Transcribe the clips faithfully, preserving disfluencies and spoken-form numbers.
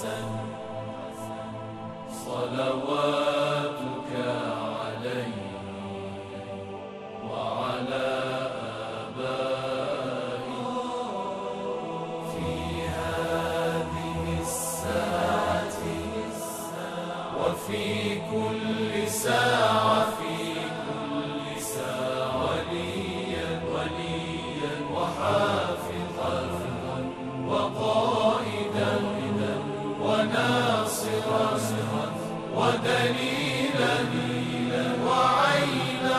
صلواتك عليه وعلى آبائه في هذه الساعة وفي كل ساعة في كل ساعة وليا وليا وحافظا وقائدا وناصرا ودليلا وعينا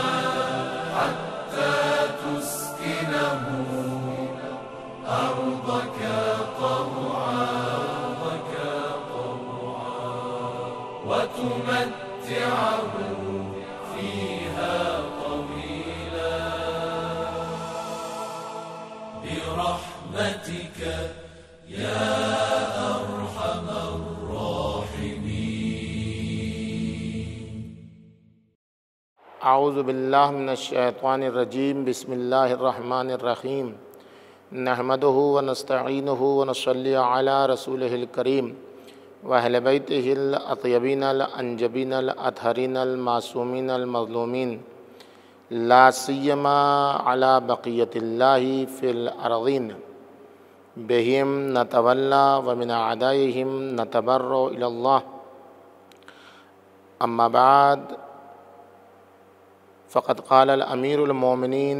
حتى تسكنه أرضك طوعا وتمتعه فيها طويلا برحمتك يا أرحم الراحمين. اعوذ باللہ من الشیطان الرجیم. بسم اللہ الرحمن الرحیم. نحمدہ ونستعینہ ونصلی علی رسولہ الکریم وأہل بیتہ الاطیبین الانجبین الاطہرین المعصومین المظلومین لا سیما علی بقیۃ اللہ فی الارضین بہم نتولی ومن اعدائہم نتبرأ الی اللہ. اما بعد فقد قال الامیر المومنین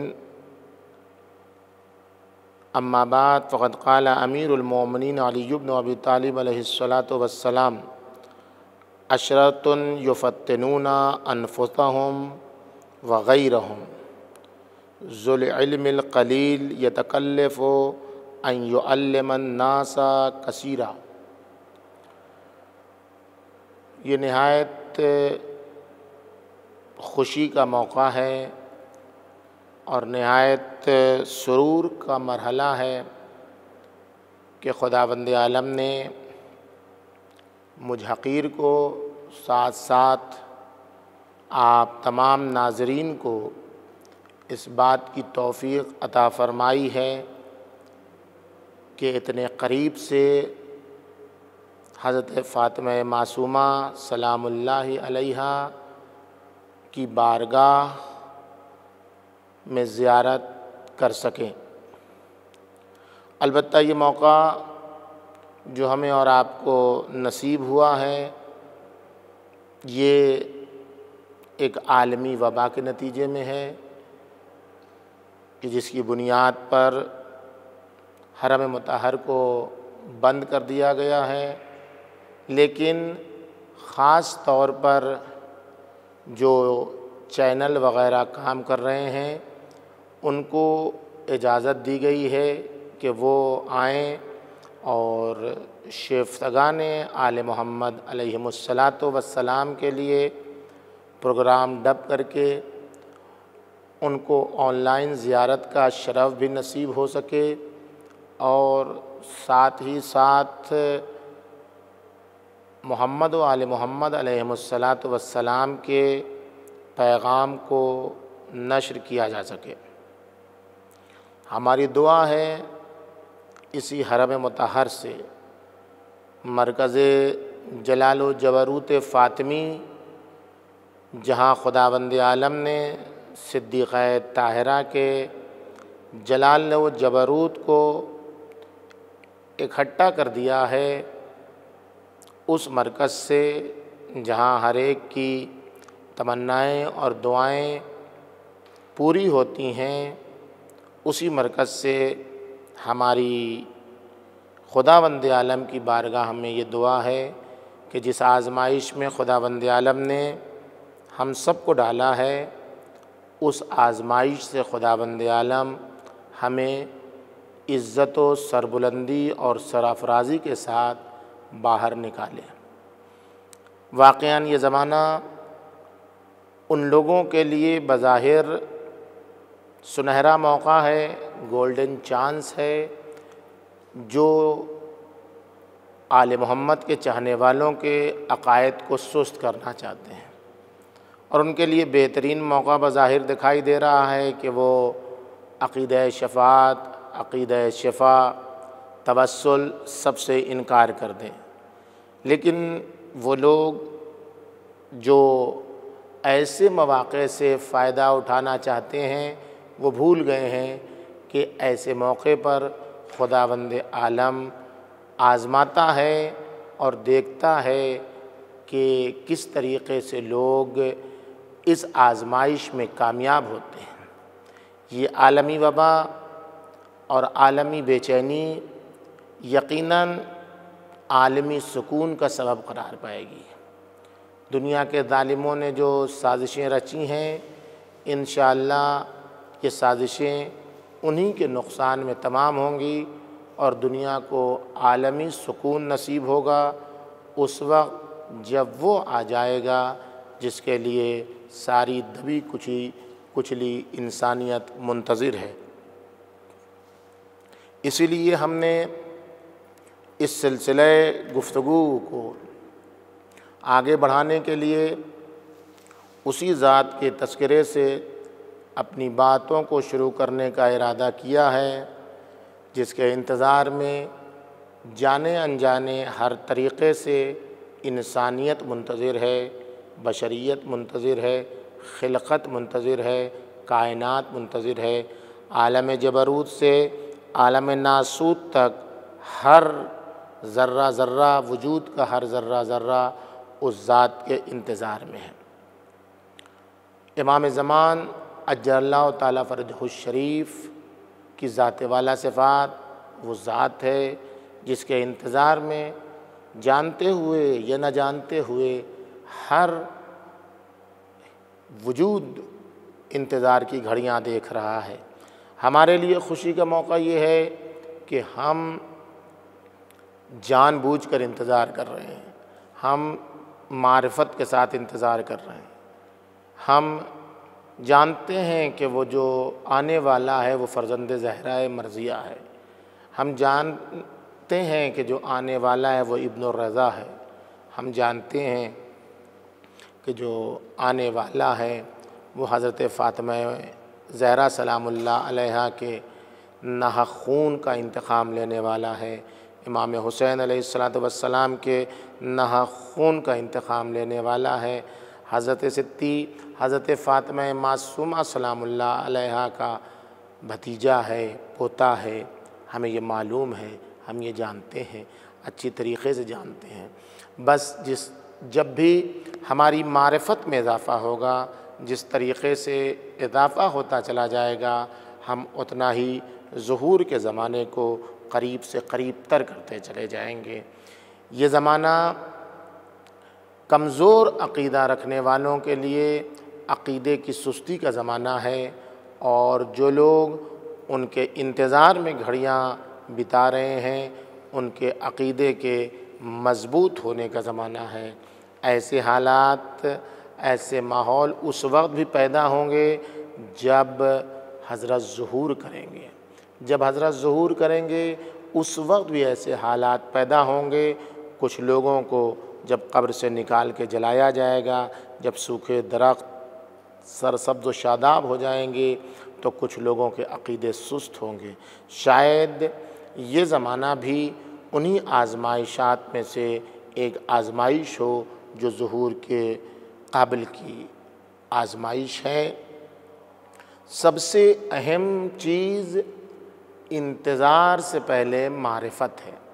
اما بعد فقد قال امیر المومنین علی بن ابی طالب علیہ الصلاۃ والسلام عشرۃ یفتنون انفسهم وغیرهم ذو العلم القلیل یتکلف ان یعلم الناس کثیرا. یہ نہایت خوشی کا موقع ہے اور نہایت سرور کا مرحلہ ہے کہ خداوند عالم نے مجھ حقیر کو ساتھ ساتھ آپ تمام ناظرین کو اس بات کی توفیق عطا فرمائی ہے کہ اتنے قریب سے حضرت فاطمہ معصومہ سلام اللہ علیہا کی بارگاہ میں زیارت کر سکیں. البتہ یہ موقع جو ہمیں اور آپ کو نصیب ہوا ہے یہ ایک عالمی وبا کے نتیجے میں ہے کہ جس کی بنیاد پر حرم مطہر کو بند کر دیا گیا ہے، لیکن خاص طور پر جو چینل وغیرہ کام کر رہے ہیں ان کو اجازت دی گئی ہے کہ وہ آئیں اور شیفتگان آل محمد علیہم الصلاۃ والسلام کے لیے پروگرام ڈب کر کے ان کو آن لائن زیارت کا شرف بھی نصیب ہو سکے اور ساتھ ہی ساتھ محمد و آل محمد علیہم الصلاۃ والسلام کے پیغام کو نشر کیا جا سکے. ہماری دعا ہے اسی حرم مطہر سے مرکز جلال و جبروت فاطمی، جہاں خداوند عالم نے صدیقہ طاہرہ کے جلال و جبروت کو اکٹھا کر دیا ہے، اس مرکز سے جہاں ہر ایک کی تمنائیں اور دعائیں پوری ہوتی ہیں، اسی مرکز سے ہماری خداوند عالم کی بارگاہ میں یہ دعا ہے کہ جس آزمائش میں خداوند عالم نے ہم سب کو ڈالا ہے، اس آزمائش سے خداوند عالم ہمیں عزت و سربلندی اور سرافرازی کے ساتھ باہر نکالے. واقعاً یہ زمانہ ان لوگوں کے لیے بظاہر سنہرا موقع ہے، گولڈن چانس ہے، جو آل محمد کے چاہنے والوں کے عقائد کو سست کرنا چاہتے ہیں، اور ان کے لیے بہترین موقع بظاہر دکھائی دے رہا ہے کہ وہ عقیدہ شفاعت، عقیدہ شفا، توسل سب سے انکار کر دیں. لیکن وہ لوگ جو ایسے مواقع سے فائدہ اٹھانا چاہتے ہیں وہ بھول گئے ہیں کہ ایسے موقع پر خداوند عالم آزماتا ہے اور دیکھتا ہے کہ کس طریقے سے لوگ اس آزمائش میں کامیاب ہوتے ہیں۔ یہ عالمی وبا اور عالمی بے چینی یقیناً عالمی سکون کا سبب قرار پائے گی۔ دنیا کے ظالموں نے جو سازشیں رچی ہیں، انشاءاللہ یہ سازشیں انہی کے نقصان میں تمام ہوں گی اور دنیا کو عالمی سکون نصیب ہوگا اس وقت جب وہ آ جائے گا جس کے لیے ساری دبی کچھی کچلی انسانیت منتظر ہے۔ اسی لیے ہم نے اس سلسلہ گفتگو کو آگے بڑھانے کے لیے اسی ذات کے تذکرے سے اپنی باتوں کو شروع کرنے کا ارادہ کیا ہے، جس کے انتظار میں جانے انجانے ہر طریقے سے انسانیت منتظر ہے، بشریت منتظر ہے، خلقت منتظر ہے، کائنات منتظر ہے۔ عالم جبروت سے عالم ناسوت تک ہر ذرہ ذرہ وجود کا ہر ذرہ ذرہ اس ذات کے انتظار میں ہے۔ امام زمان اجل اللہ تعالیٰ فرجہ الشریف کی ذات والا صفات وہ ذات ہے جس کے انتظار میں جانتے ہوئے یا نہ جانتے ہوئے ہر وجود انتظار کی گھڑیاں دیکھ رہا ہے۔ ہمارے لیے خوشی کا موقع یہ ہے کہ ہم جان بوجھ کر انتظار کر رہے ہیں، ہم معرفت کے ساتھ انتظار کر رہے ہیں، ہم جانتے ہیں کہ وہ جو آنے والا ہے وہ فرزند زہرا مرضیہ ہے، ہم جانتے ہیں کہ جو آنے والا ہے وہ ابن الرضا ہے، ہم جانتے ہیں کہ جو آنے والا ہے وہ حضرت فاطمہ زہرا سلام اللہ علیہا کے ناحق خون کا انتقام لینے والا ہے، امام حسین علیہ الصلاۃ والسلام کے ناحق خون کا انتقام لینے والا ہے، حضرت ستی حضرت فاطمہ معصومہ سلام اللہ علیہا کا بھتیجا ہے، پوتا ہے۔ ہمیں یہ معلوم ہے، ہم یہ جانتے ہیں، اچھی طریقے سے جانتے ہیں۔ بس جس جب بھی ہماری معرفت میں اضافہ ہوگا، جس طریقے سے اضافہ ہوتا چلا جائے گا، ہم اتنا ہی ظہور کے زمانے کو قریب سے قریب تر کرتے چلے جائیں گے۔ یہ زمانہ کمزور عقیدہ رکھنے والوں کے لیے عقیدے کی سستی کا زمانہ ہے، اور جو لوگ ان کے انتظار میں گھڑیاں بتا رہے ہیں ان کے عقیدے کے مضبوط ہونے کا زمانہ ہے۔ ایسے حالات، ایسے ماحول اس وقت بھی پیدا ہوں گے جب حضرت ظہور کریں گے۔ جب حضرت ظہور کریں گے اس وقت بھی ایسے حالات پیدا ہوں گے۔ کچھ لوگوں کو جب قبر سے نکال کے جلایا جائے گا، جب سوکھے درخت سرسبز و شاداب ہو جائیں گے تو کچھ لوگوں کے عقیدے سست ہوں گے۔ شاید یہ زمانہ بھی انہی آزمائشات میں سے ایک آزمائش ہو جو ظہور کے قابل کی آزمائش ہے۔ سب سے اہم چیز انتظار سے پہلے معرفت ہے۔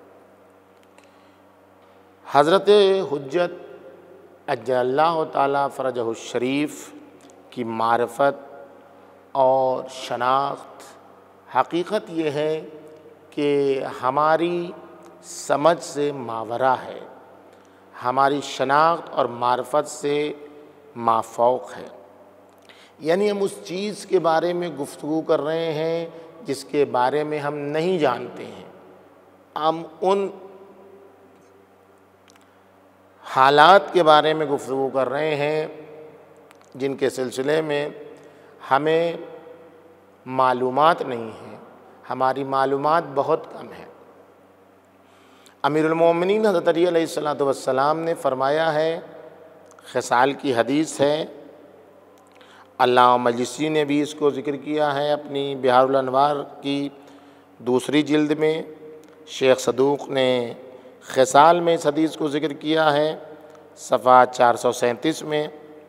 حضرت حجت اجل اللہ تعالیٰ فرجہ الشریف کی معرفت اور شناخت حقیقت یہ ہے کہ ہماری سمجھ سے ماورا ہے، ہماری شناخت اور معرفت سے مافوق ہے۔ یعنی ہم اس چیز کے بارے میں گفتگو کر رہے ہیں جس کے بارے میں ہم نہیں جانتے ہیں، ہم ان حالات کے بارے میں گفتگو کر رہے ہیں جن کے سلسلے میں ہمیں معلومات نہیں ہیں، ہماری معلومات بہت کم ہے۔ امیر المومنین حضرت علی علیہ الصلوۃ والسلام نے فرمایا ہے، خصال کی حدیث ہے، علامہ مجلسی نے بھی اس کو ذکر کیا ہے اپنی بہار الانوار کی دوسری جلد میں، شیخ صدوق نے خصال میں اس حدیث کو ذکر کیا ہے صفحہ چار سو سینتیس میں،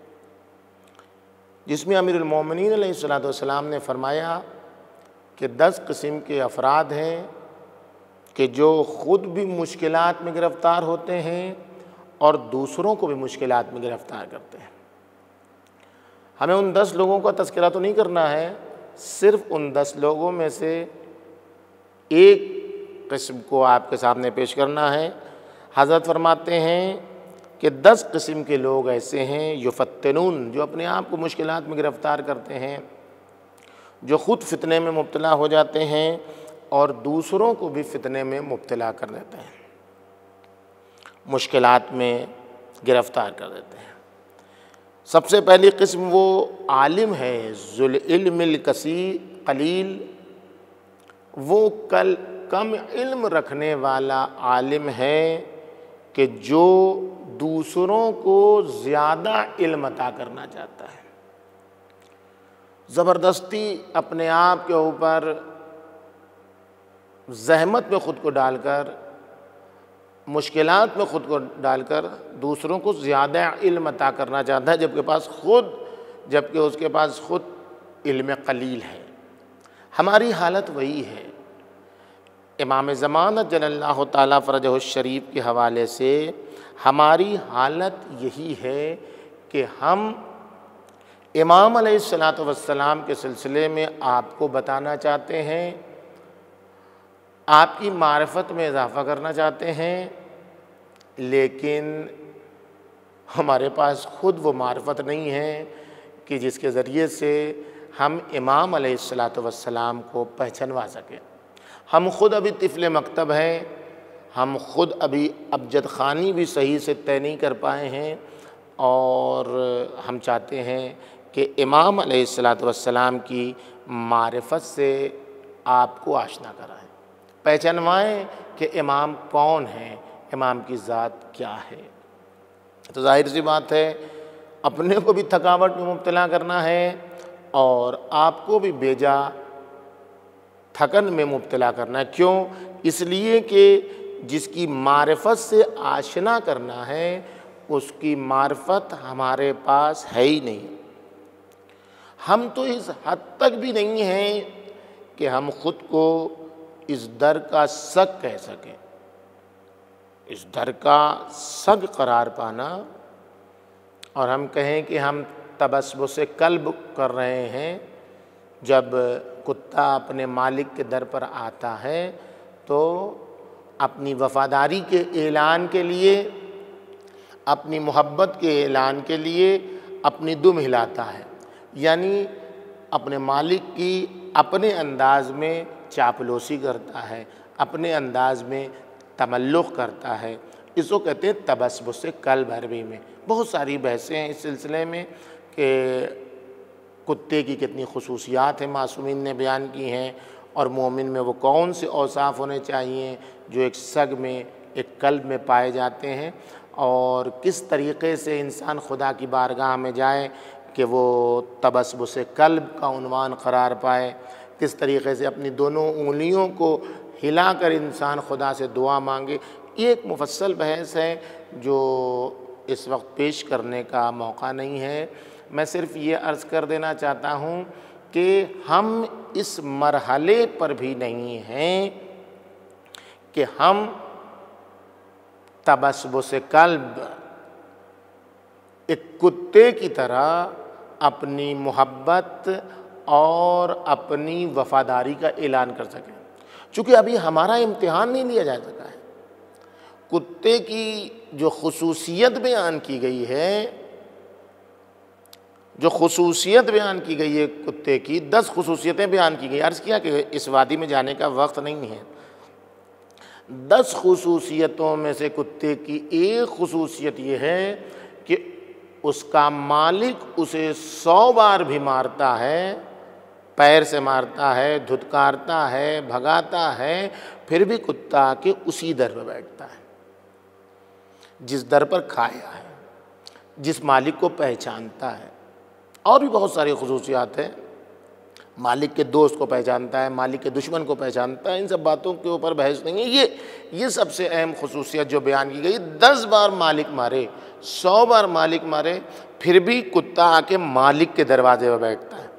جس میں امیر المومنین علیہ الصلوۃ والسلام نے فرمایا کہ دس قسم کے افراد ہیں کہ جو خود بھی مشکلات میں گرفتار ہوتے ہیں اور دوسروں کو بھی مشکلات میں گرفتار کرتے ہیں۔ ہمیں ان دس لوگوں کا تذکرہ تو نہیں کرنا ہے، صرف ان دس لوگوں میں سے ایک قسم کو آپ کے سامنے پیش کرنا ہے۔ حضرت فرماتے ہیں کہ دس قسم کے لوگ ایسے ہیں یفتنون، جو اپنے آپ کو مشکلات میں گرفتار کرتے ہیں، جو خود فتنے میں مبتلا ہو جاتے ہیں اور دوسروں کو بھی فتنے میں مبتلا کر دیتے ہیں، مشکلات میں گرفتار کر دیتے ہیں۔ سب سے پہلی قسم وہ عالم ہے ذو العلم الکثیر قلیل، وہ کل کم علم رکھنے والا عالم ہے کہ جو دوسروں کو زیادہ علم عطا کرنا چاہتا ہے، زبردستی اپنے آپ کے اوپر زحمت میں خود کو ڈال کر، مشکلات میں خود کو ڈال کر دوسروں کو زیادہ علم عطا کرنا چاہتا ہے، جبکہ پاس خود جبکہ اس کے پاس خود علم قلیل ہے۔ ہماری حالت وہی ہے۔ امام زمانہ جل اللہ تعالیٰ فرجہ الشریف کے حوالے سے ہماری حالت یہی ہے کہ ہم امام علیہ الصلوۃ والسلام کے سلسلے میں آپ کو بتانا چاہتے ہیں، آپ کی معرفت میں اضافہ کرنا چاہتے ہیں، لیکن ہمارے پاس خود وہ معرفت نہیں ہے کہ جس کے ذریعے سے ہم امام علیہ الصلوۃ والسلام کو پہچنوا سکیں۔ ہم خود ابھی طفل مکتب ہیں، ہم خود ابھی ابجد خوانی بھی صحیح سے طے نہیں کر پائے ہیں، اور ہم چاہتے ہیں کہ امام علیہ الصلوۃ والسلام کی معرفت سے آپ کو آشنا کرائیں، پہچانوائیں کہ امام کون ہیں، امام کی ذات کیا ہے۔ تو ظاہر سی بات ہے اپنے کو بھی تھکاوٹ میں مبتلا کرنا ہے اور آپ کو بھی بیجا تھکن میں مبتلا کرنا ہے۔ کیوں؟ اس لیے کہ جس کی معرفت سے آشنا کرنا ہے اس کی معرفت ہمارے پاس ہے ہی نہیں۔ ہم تو اس حد تک بھی نہیں ہیں کہ ہم خود کو اس در کا سگ کہہ سکیں۔ اس در کا سگ قرار پانا اور ہم کہیں کہ ہم تبسبس کلب کر رہے ہیں، جب کتا اپنے مالک کے در پر آتا ہے تو اپنی وفاداری کے اعلان کے لیے، اپنی محبت کے اعلان کے لیے اپنی دم ہلاتا ہے، یعنی اپنے مالک کی اپنے انداز میں چاپلوسی کرتا ہے، اپنے انداز میں تملق کرتا ہے۔ اس کو کہتے ہیں تبسبس کلب۔ عربی میں بہت ساری بحثیں ہیں اس سلسلے میں کہ کتے کی کتنی خصوصیات ہیں معصومین نے بیان کی ہیں، اور مومن میں وہ کون سے اوصاف ہونے چاہیے جو ایک سگ میں، ایک کلب میں پائے جاتے ہیں، اور کس طریقے سے انسان خدا کی بارگاہ میں جائے کہ وہ تبسبس کلب کا عنوان قرار پائے، کس طریقے سے اپنی دونوں انگلیوں کو ہلا کر انسان خدا سے دعا مانگے۔ یہ ایک مفصل بحث ہے جو اس وقت پیش کرنے کا موقع نہیں ہے۔ میں صرف یہ عرض کر دینا چاہتا ہوں کہ ہم اس مرحلے پر بھی نہیں ہیں کہ ہم تبسبس قلب ایک کتے کی طرح اپنی محبت اور اپنی وفاداری کا اعلان کر سکیں، چونکہ ابھی ہمارا امتحان نہیں لیا جا سکا ہے۔ کتے کی جو خصوصیت بیان کی گئی ہے، جو خصوصیت بیان کی گئی ہے کتے کی، دس خصوصیتیں بیان کی گئی۔ عرض کیا کہ اس وادی میں جانے کا وقت نہیں ہے۔ دس خصوصیتوں میں سے کتے کی ایک خصوصیت یہ ہے کہ اس کا مالک اسے سو بار بھی مارتا ہے، پیر سے مارتا ہے، دھتکارتا ہے، بھگاتا ہے، پھر بھی کتا آ کے اسی در پہ بیٹھتا ہے جس در پر کھایا ہے، جس مالک کو پہچانتا ہے۔ اور بھی بہت ساری خصوصیات ہیں، مالک کے دوست کو پہچانتا ہے، مالک کے دشمن کو پہچانتا ہے، ان سب باتوں کے اوپر بحث نہیں ہے۔ یہ یہ سب سے اہم خصوصیت جو بیان کی گئی، دس بار مالک مارے، سو بار مالک مارے، پھر بھی کتا آ کے مالک کے دروازے پہ بیٹھتا ہے۔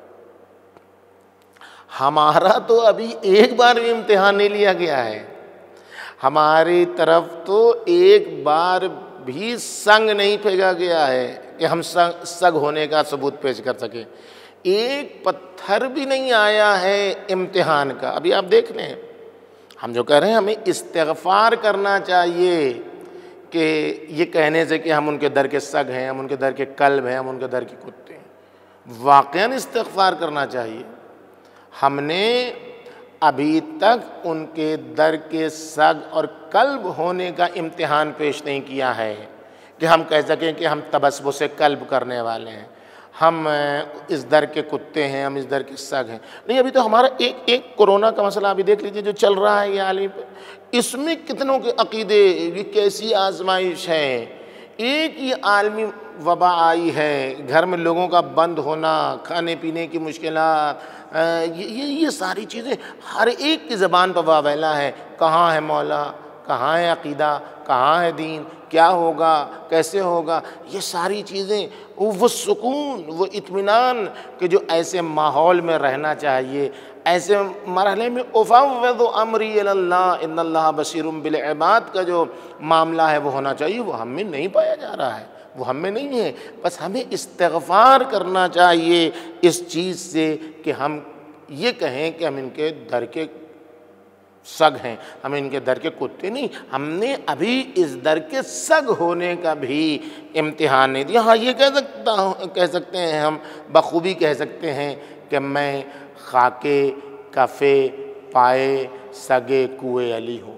ہمارا تو ابھی ایک بار بھی امتحان نہیں لیا گیا ہے، ہماری طرف تو ایک بار بھی سنگ نہیں پھینکا گیا ہے کہ ہم سنگ سگ ہونے کا ثبوت پیش کر سکیں، ایک پتھر بھی نہیں آیا ہے امتحان کا۔ ابھی آپ دیکھ لیں، ہم جو کہہ رہے ہیں ہمیں استغفار کرنا چاہیے کہ یہ کہنے سے کہ ہم ان کے در کے سگ ہیں، ہم ان کے در کے کلب ہیں، ہم ان کے در کے کتے ہیں، واقعاً استغفار کرنا چاہیے۔ ہم نے ابھی تک ان کے در کے سگ اور کلب ہونے کا امتحان پیش نہیں کیا ہے کہ ہم کہہ سکیں کہ ہم تبسم سے کلب کرنے والے ہیں، ہم اس در کے کتے ہیں، ہم اس در کے سگ ہیں۔ نہیں، ابھی تو ہمارا ایک ایک کورونا کا مسئلہ ابھی دیکھ لیجئے جو چل رہا ہے یہ عالمی پہ، اس میں کتنوں کے عقیدے، یہ کیسی آزمائش ہے۔ ایک یہ عالمی وبا آئی ہے، گھر میں لوگوں کا بند ہونا، کھانے پینے کی مشکلات، یہ یہ یہ ساری چیزیں ہر ایک کی زبان پر واویلا ہے۔ کہاں ہے مولا، کہاں ہے عقیدہ، کہاں ہے دین، کیا ہوگا، کیسے ہوگا، یہ ساری چیزیں، وہ سکون، وہ اطمینان کہ جو ایسے ماحول میں رہنا چاہیے، ایسے مرحلے میں افوض امری الی اللہ ان اللہ بصیر بالعباد کا جو معاملہ ہے وہ ہونا چاہیے، وہ ہم میں نہیں پایا جا رہا ہے، وہ ہم میں نہیں ہے۔ بس ہمیں استغفار کرنا چاہیے اس چیز سے کہ ہم یہ کہیں کہ ہم ان کے در کے سگ ہیں، ہم ان کے در کے کتے نہیں، ہم نے ابھی اس در کے سگ ہونے کا بھی امتحان نہیں دیا۔ ہاں یہ کہہ سکتا ہوں کہہ سکتے ہیں ہم بخوبی کہہ سکتے ہیں کہ میں خاکے کفے پائے سگے کوئے علی ہوں،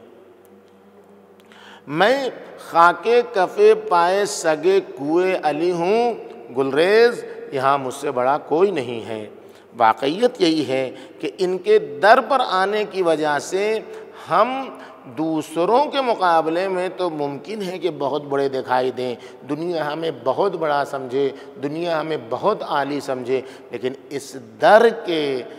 میں خاکے کفے پائے سگے کوئے علی ہوں، گلریز یہاں مجھ سے بڑا کوئی نہیں ہے۔ واقعیت یہی ہے کہ ان کے در پر آنے کی وجہ سے ہم دوسروں کے مقابلے میں تو ممکن ہے کہ بہت بڑے دکھائی دیں، دنیا ہمیں بہت بڑا سمجھے، دنیا ہمیں بہت عالی سمجھے، لیکن اس در کے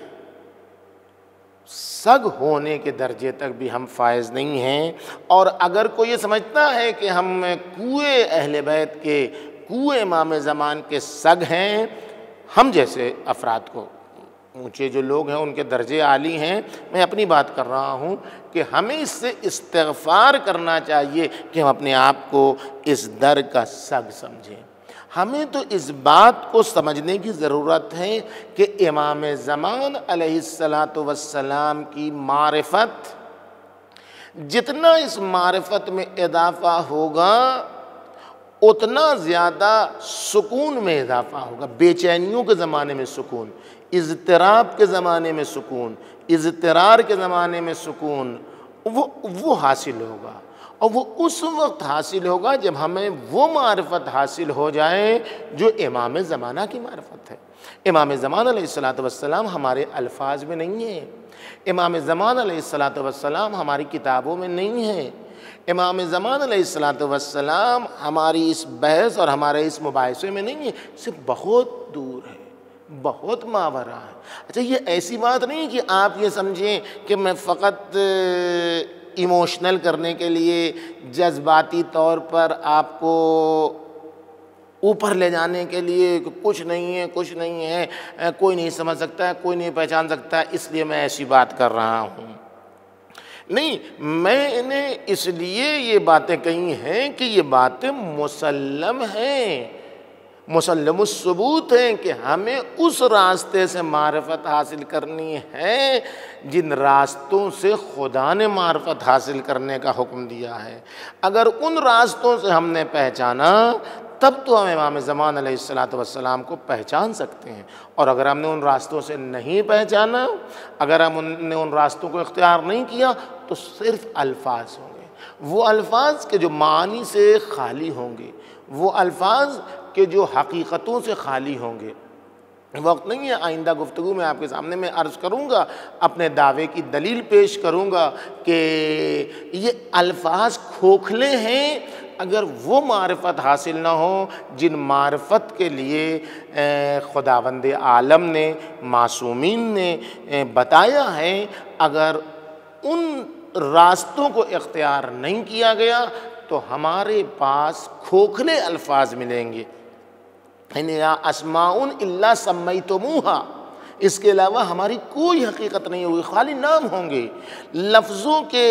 سگ ہونے کے درجے تک بھی ہم فائز نہیں ہیں۔ اور اگر کوئی یہ سمجھتا ہے کہ ہم کوئے اہل بیت کے، کوئے امام زمان کے سگ ہیں، ہم جیسے افراد کو، اونچے جو لوگ ہیں ان کے درجے عالی ہیں، میں اپنی بات کر رہا ہوں کہ ہمیں اس سے استغفار کرنا چاہیے کہ ہم اپنے آپ کو اس در کا سگ سمجھیں۔ ہمیں تو اس بات کو سمجھنے کی ضرورت ہے کہ امام زمان علیہ الصلاۃ والسلام کی معرفت، جتنا اس معرفت میں اضافہ ہوگا اتنا زیادہ سکون میں اضافہ ہوگا، بے چینیوں کے زمانے میں سکون، اضطراب کے زمانے میں سکون، اضطرار کے زمانے میں سکون، وہ وہ حاصل ہوگا، اور وہ اس وقت حاصل ہوگا جب ہمیں وہ معرفت حاصل ہو جائے جو امام زمانہ کی معرفت ہے۔ امام زمان علیہ الصلاۃ والسلام ہمارے الفاظ میں نہیں ہے، امام زمان علیہ الصلاۃ والسلام ہماری کتابوں میں نہیں ہے، امام زمان علیہ الصلاۃ والسلام ہماری اس بحث اور ہمارے اس مباحثے میں نہیں ہے، سے بہت دور ہے، بہت ماورا ہے۔ اچھا، یہ ایسی بات نہیں کہ آپ یہ سمجھیں کہ میں فقط ایموشنل کرنے کے لیے، جذباتی طور پر آپ کو اوپر لے جانے کے لیے کہ کچھ نہیں ہے، کچھ نہیں ہے، کوئی نہیں سمجھ سکتا ہے، کوئی نہیں پہچان سکتا ہے، اس لیے میں ایسی بات کر رہا ہوں۔ نہیں، میں نے اس لیے یہ باتیں کہی ہیں کہ یہ باتیں مسلم ہیں، مسلم الثبوت ہیں کہ ہمیں اس راستے سے معرفت حاصل کرنی ہے جن راستوں سے خدا نے معرفت حاصل کرنے کا حکم دیا ہے۔ اگر ان راستوں سے ہم نے پہچانا تب تو ہم امام زمان علیہ الصلاۃ والسلام کو پہچان سکتے ہیں، اور اگر ہم نے ان راستوں سے نہیں پہچانا، اگر ہم نے ان راستوں کو اختیار نہیں کیا تو صرف الفاظ ہوں گے، وہ الفاظ کے جو معنی سے خالی ہوں گے، وہ الفاظ کہ جو حقیقتوں سے خالی ہوں گے۔ وقت نہیں ہے، آئندہ گفتگو میں آپ کے سامنے میں عرض کروں گا، اپنے دعوے کی دلیل پیش کروں گا کہ یہ الفاظ کھوکھلے ہیں اگر وہ معرفت حاصل نہ ہو جن معرفت کے لیے خداوند عالم نے، معصومین نے بتایا ہے، اگر ان راستوں کو اختیار نہیں کیا گیا تو ہمارے پاس کھوکھلے الفاظ ملیں گے، یعنی اسماء الا سمیتموہا، اس کے علاوہ ہماری کوئی حقیقت نہیں ہوگی، خالی نام ہوں گے۔ لفظوں کے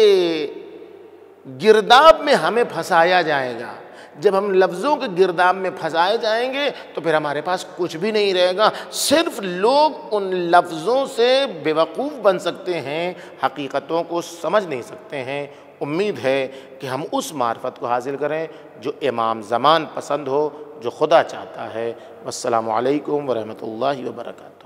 گرداب میں ہمیں پھنسایا جائے گا، جب ہم لفظوں کے گرداب میں پھنسائے جائیں گے تو پھر ہمارے پاس کچھ بھی نہیں رہے گا، صرف لوگ ان لفظوں سے بیوقوف بن سکتے ہیں، حقیقتوں کو سمجھ نہیں سکتے ہیں۔ امید ہے کہ ہم اس معرفت کو حاصل کریں جو امام زمان پسند ہو، جو خدا چاہتا ہے۔ والسلام علیکم ورحمۃ اللہ وبرکاتہ۔